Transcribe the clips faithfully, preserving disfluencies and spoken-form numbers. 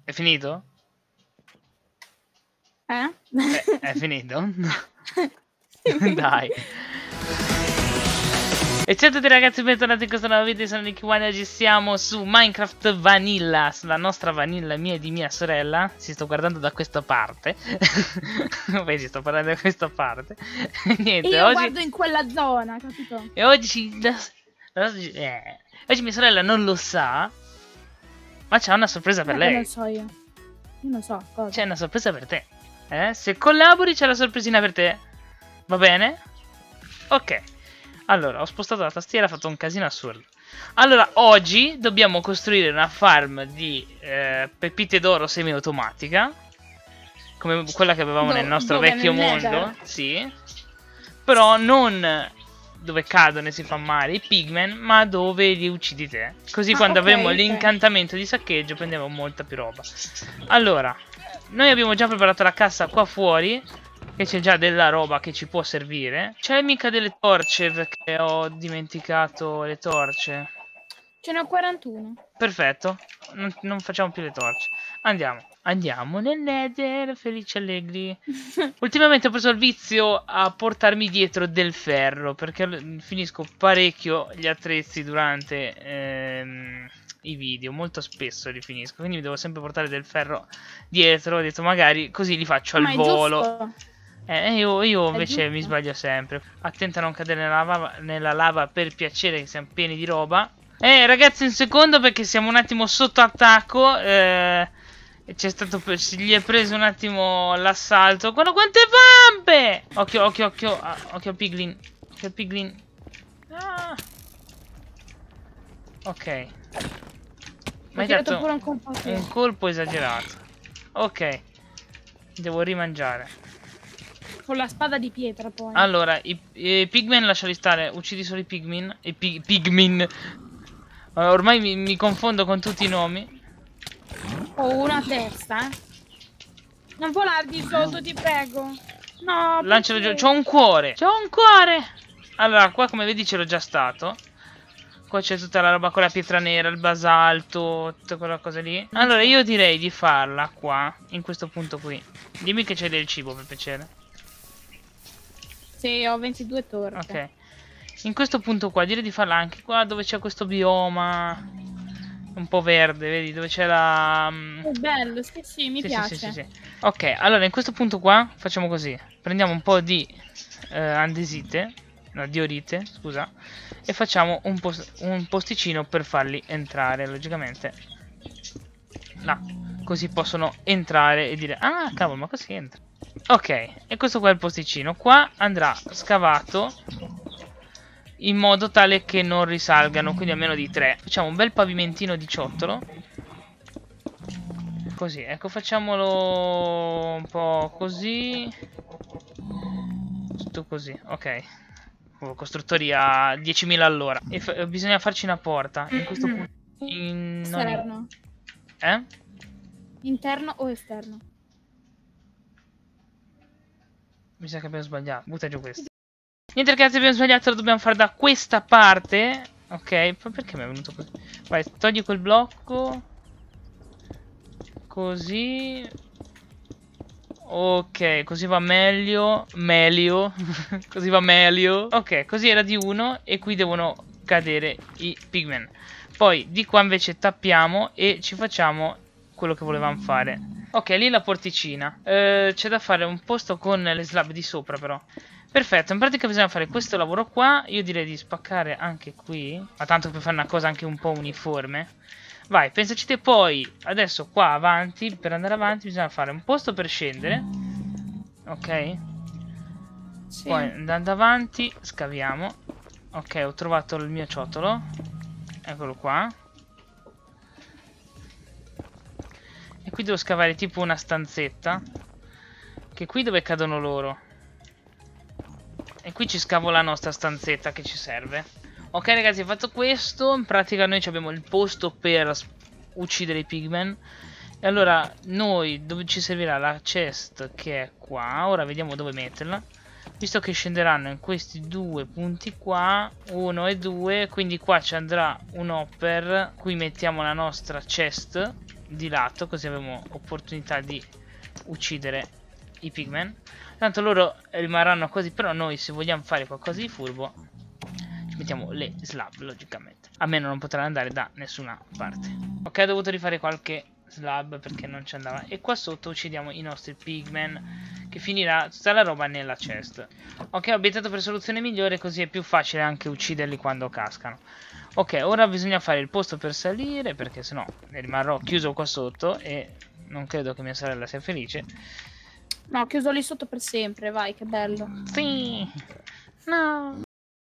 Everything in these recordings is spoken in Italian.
È finito? Eh? È, è finito? Dai. E ciao a tutti ragazzi, bentornati in questo nuovo video, sono Nicky One e oggi siamo su Minecraft Vanilla, sulla nostra Vanilla mia e di mia sorella. Si sto guardando da questa parte. Vedi, sto parlando da questa parte. Niente, e io oggi... guardo in quella zona, capito? E oggi... Oggi, eh, oggi mia sorella non lo sa, ma c'è una sorpresa per lei. Non lo so io. Io non so cosa. C'è una sorpresa per te. Eh? Se collabori c'è la sorpresina per te. Va bene? Ok. Allora, ho spostato la tastiera, ho fatto un casino assurdo. Allora, oggi dobbiamo costruire una farm di eh, pepite d'oro semiautomatica, come quella che avevamo Do nel nostro dove? vecchio Nel mondo. Nether? Sì. Però non dove cadono e si fa male i pigmen, ma dove li uccidi te. Così Ah, quando ok, avremo ok. l'incantamento di saccheggio prendiamo molta più roba. Allora, noi abbiamo già preparato la cassa qua fuori, che c'è già della roba che ci può servire. C'è mica delle torce, perché ho dimenticato le torce. Ce ne ho quarantuno. Perfetto, non, non facciamo più le torce. Andiamo, andiamo nel Nether, felici allegri. Ultimamente ho preso il vizio a portarmi dietro del ferro, perché finisco parecchio gli attrezzi durante ehm, i video, molto spesso li finisco, quindi mi devo sempre portare del ferro dietro. Ho detto magari così li faccio al Ma è volo. giusto. Eh, io, io invece giusto. mi sbaglio sempre. Attenta a non cadere nella lava, nella lava per piacere, che siamo pieni di roba. Eh ragazzi, un secondo perché siamo un attimo sotto attacco. Eh, c'è stato, gli è preso un attimo l'assalto. Guarda quante vampe! Occhio, occhio, occhio, ah, occhio al piglin. Occhio al piglin. Ah. Ok. Ma hai dato pure un colpo, un colpo esagerato. Ok. Devo rimangiare. con la spada di pietra poi. Allora, i, i pigmen lasciali stare. Uccidi solo i pigmin. I pig, pigmin. Uh, ormai mi, mi confondo con tutti i nomi. Ho una testa, eh. Non volare di sotto, ti prego. No, Lancialo giù. perché? C'ho un cuore. C'ho un cuore. Allora, qua come vedi c'ero già stato. Qua c'è tutta la roba con la pietra nera, il basalto, tutta quella cosa lì. Allora, io direi di farla qua, in questo punto qui. Dimmi che c'è del cibo, per piacere. Sì, ho ventidue torce. Ok. In questo punto qua, direi di farla anche qua dove c'è questo bioma un po' verde, vedi? Dove c'è la... È bello, sì, sì, mi sì, piace. sì, sì, sì, sì. Ok, allora in questo punto qua facciamo così. Prendiamo un po' di eh, andesite, no, diorite, scusa, e facciamo un, post un posticino per farli entrare, logicamente. Là, così possono entrare e dire, ah, cavolo, ma così entra. Ok, e questo qua è il posticino. Qua andrà scavato in modo tale che non risalgano, quindi almeno di tre. Facciamo un bel pavimentino di ciottolo. Così, ecco, facciamolo un po' così. Tutto così, ok. Oh, costruttori a diecimila all'ora. E fa bisogna farci una porta. In questo punto... In... Esterno. Eh? Interno o esterno? Mi sa che abbiamo sbagliato. Butta giù questo. Niente ragazzi, abbiamo sbagliato, lo dobbiamo fare da questa parte. Ok, poi perché mi è venuto così? Vai, togli quel blocco. Così. Ok, così va meglio. Meglio. Così va meglio. Ok, così era di uno. E qui devono cadere i pigmen. Poi di qua invece tappiamo e ci facciamo quello che volevamo fare. Ok, lì la porticina. eh, C'è da fare un posto con le slab di sopra però. Perfetto, in pratica bisogna fare questo lavoro qua. Io direi di spaccare anche qui, ma tanto per fare una cosa anche un po' uniforme. Vai, pensaci te. Poi adesso qua avanti, per andare avanti bisogna fare un posto per scendere. Ok. Sì. Poi andando avanti scaviamo. Ok, ho trovato il mio ciotolo. Eccolo qua. E qui devo scavare tipo una stanzetta, che è qui dove cadono loro. E qui ci scavo la nostra stanzetta che ci serve. Ok ragazzi, fatto questo, in pratica noi abbiamo il posto per uccidere i pigmen. E allora noi, dove ci servirà la chest che è qua. Ora vediamo dove metterla. Visto che scenderanno in questi due punti qua, uno e due, quindi qua ci andrà un hopper. Qui mettiamo la nostra chest. di lato, così abbiamo opportunità di uccidere i pigmen. Tanto loro rimarranno così, però noi se vogliamo fare qualcosa di furbo ci mettiamo le slab, logicamente. A meno non potranno andare da nessuna parte. Ok, ho dovuto rifare qualche slab perché non ci andava. E qua sotto uccidiamo i nostri pigmen, che finirà tutta la roba nella chest. Ok, ho abitato per soluzione migliore, così è più facile anche ucciderli quando cascano. Ok, ora bisogna fare il posto per salire, perché sennò rimarrò chiuso qua sotto e non credo che mia sorella sia felice. No, chiuso lì sotto per sempre, vai, che bello. Sì. No.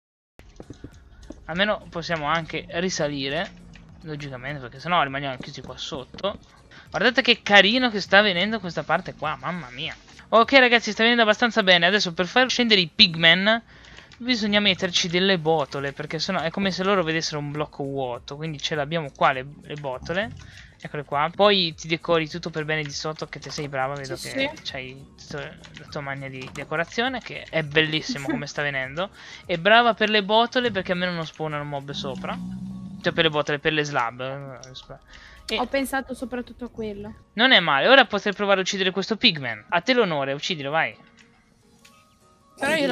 Almeno possiamo anche risalire, logicamente, perché sennò rimaniamo chiusi qua sotto. Guardate che carino che sta venendo questa parte qua, mamma mia. Ok ragazzi, sta venendo abbastanza bene. Adesso per far scendere i pigmen bisogna metterci delle botole, perché sennò è come se loro vedessero un blocco vuoto. Quindi ce l'abbiamo qua le, le botole. Eccole qua. Poi ti decori tutto per bene di sotto, che te sei brava. Vedo sì, che sì. c'hai la tua mania di decorazione, che è bellissimo come sta venendo. E brava per le botole, perché almeno non spawnano mob sopra. Cioè per le botole, per le slab. E ho pensato soprattutto a quello. non è male. Ora potrei provare a uccidere questo pigman. A te l'onore, uccidilo, vai. Però io la...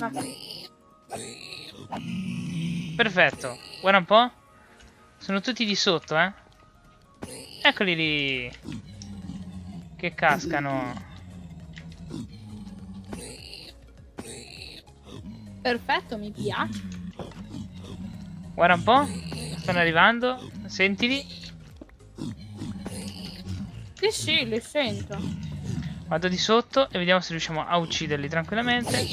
Perfetto. Guarda un po'. Sono tutti di sotto, eh. Eccoli lì. Che cascano. Perfetto, mi piace. Guarda un po'. Stanno arrivando. Sentili. Sì, sì, li sento. Vado di sotto e vediamo se riusciamo a ucciderli tranquillamente.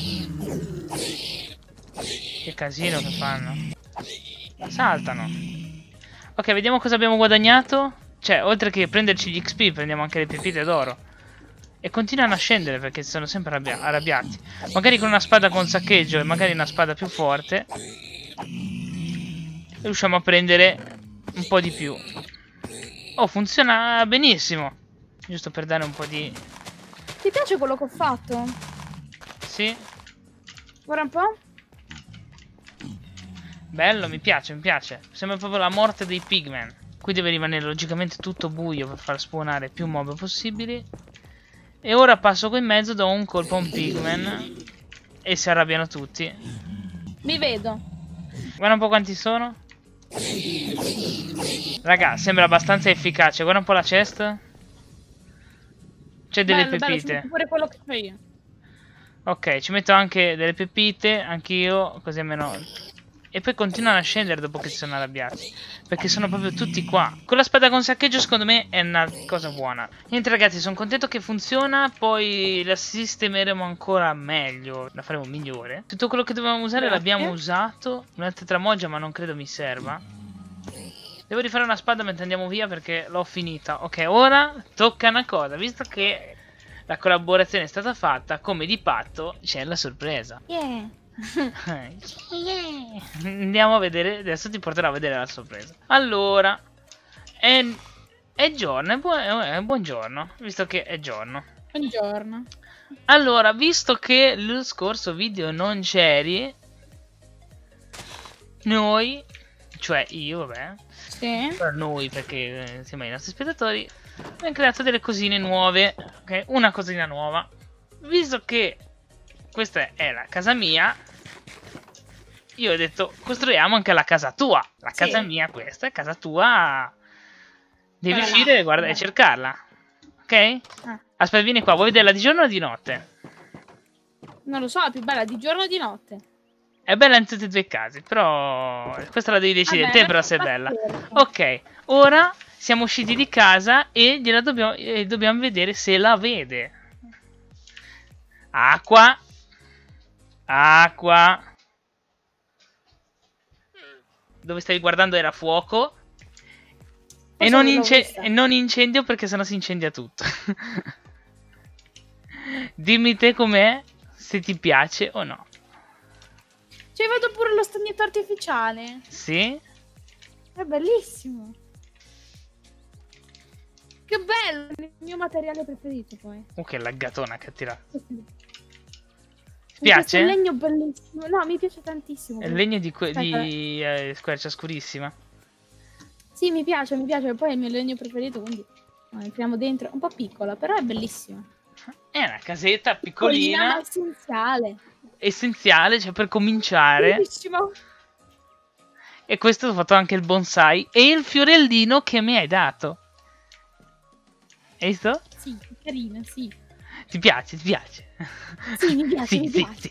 Che casino che fanno. Saltano. Ok, vediamo cosa abbiamo guadagnato. Cioè, oltre che prenderci gli X P, prendiamo anche le pepite d'oro. E continuano a scendere perché sono sempre arrabbia arrabbiati. Magari con una spada con saccheggio e magari una spada più forte riusciamo a prendere un po' di più. Oh, funziona benissimo. Giusto per dare un po' di... Ti piace quello che ho fatto? Sì. Guarda un po'. Bello, mi piace, mi piace. Sembra proprio la morte dei pigmen. Qui deve rimanere logicamente tutto buio per far spawnare più mob possibili. E ora passo qui in mezzo, do un colpo a un pigman e si arrabbiano tutti. Mi vedo. Guarda un po' quanti sono. Raga, sembra abbastanza efficace. Guarda un po' la chest. C'è delle Bello, bello, ci pepite. metto pure quello che ho io. Ok, ci metto anche delle pepite, anch'io, così almeno... E poi continuano a scendere dopo che si sono arrabbiati. Perché sono proprio tutti qua. Con la spada con saccheggio secondo me è una cosa buona. Niente ragazzi, sono contento che funziona. Poi la sistemeremo ancora meglio. La faremo migliore. Tutto quello che dovevamo usare l'abbiamo usato. Una tetramoggia ma non credo mi serva. Devo rifare una spada mentre andiamo via perché l'ho finita. Ok, ora tocca una cosa. Visto che la collaborazione è stata fatta, come di patto c'è la sorpresa. Yeah. Yeah. Andiamo a vedere. Adesso ti porterò a vedere la sorpresa. Allora, è, è giorno, è, bu è buongiorno, visto che è giorno. Buongiorno. Allora, visto che lo scorso video non c'eri, noi, cioè io, vabbè, sì. per noi perché insieme ai nostri spettatori, abbiamo creato delle cosine nuove. Ok, una cosina nuova. Visto che questa è la casa mia, io ho detto costruiamo anche la casa tua. La sì. casa mia questa è casa tua. Devi Guarda uscire là. e guardare e cercarla. Ok? Ah. Aspetta, vieni qua, vuoi vederla di giorno o di notte? Non lo so, è più bella di giorno o di notte? È bella in tutti e due i casi, però questa la devi decidere Vabbè, te, però se è bella. certo. Ok, ora siamo usciti di casa e gliela dobbiamo, e dobbiamo vedere se la vede. Acqua. Acqua. Dove stavi guardando era fuoco. E non, e non incendio perché sennò si incendia tutto. Dimmi te com'è, se ti piace o no. Cioè vedo pure lo stagnetto artificiale. Sì? È bellissimo. Che bello, il mio materiale preferito poi. Oh, che laggatona che ha tirato. Mi piace? È un legno bellissimo. No, mi piace tantissimo. È il legno di, di eh, Squarcia Scurissima. Sì, mi piace, mi piace. Poi è il mio legno preferito, quindi no, entriamo dentro. Un po' piccola, però è bellissima. È una casetta Piccolina, ma piccolina, essenziale. essenziale, cioè per cominciare. Bellissimo. E questo ho fatto anche il bonsai e il fiorellino che mi hai dato. Hai visto? Sì, carina, sì. Ti piace, ti piace? Sì, mi piace, sì, mi sì, piace. sì.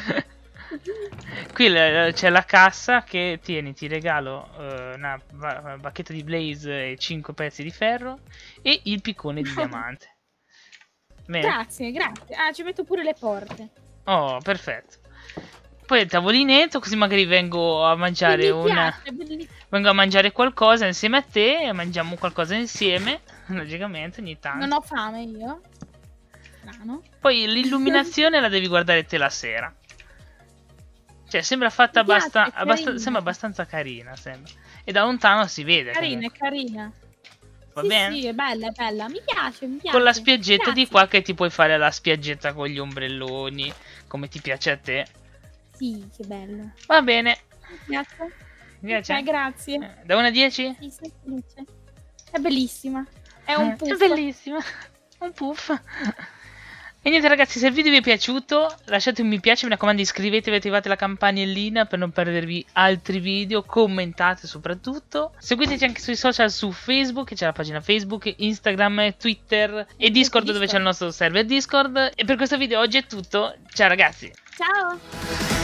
Qui c'è la cassa che tieni, ti regalo uh, una, una bacchetta di blaze e cinque pezzi di ferro e il piccone di diamante. Bene. Grazie, grazie. Ah, ci metto pure le porte. Oh, perfetto. Poi il tavolinetto, così magari vengo a mangiare Sì, mi una... piace, bellissimo. Vengo a mangiare qualcosa insieme a te e mangiamo qualcosa insieme, logicamente, ogni tanto. Non ho fame io. Strano. Poi l'illuminazione la devi guardare te la sera. Cioè, sembra fatta Mi piace, abbastan- è abbastan- carina. sembra abbastanza carina, sembra. E da lontano si vede. Carina, è comunque. carina. Va Sì, bene? sì, è bella, è bella. Mi piace, mi piace. Con la spiaggetta di Grazie. qua che ti puoi fare la spiaggetta con gli ombrelloni, come ti piace a te. Sì, che bello. Va bene. Mi piace. Mi piace? Ok, grazie. Eh, Da uno a dieci? Sì, sono felice. È bellissima. È un Eh, puff. È bellissima. Un puff. E niente ragazzi, se il video vi è piaciuto lasciate un mi piace, mi raccomando iscrivetevi e attivate la campanellina per non perdervi altri video, commentate soprattutto. Seguiteci anche sui social, su Facebook, c'è la pagina Facebook, Instagram, Twitter e Discord dove c'è il nostro server Discord. E per questo video oggi è tutto, ciao ragazzi! Ciao.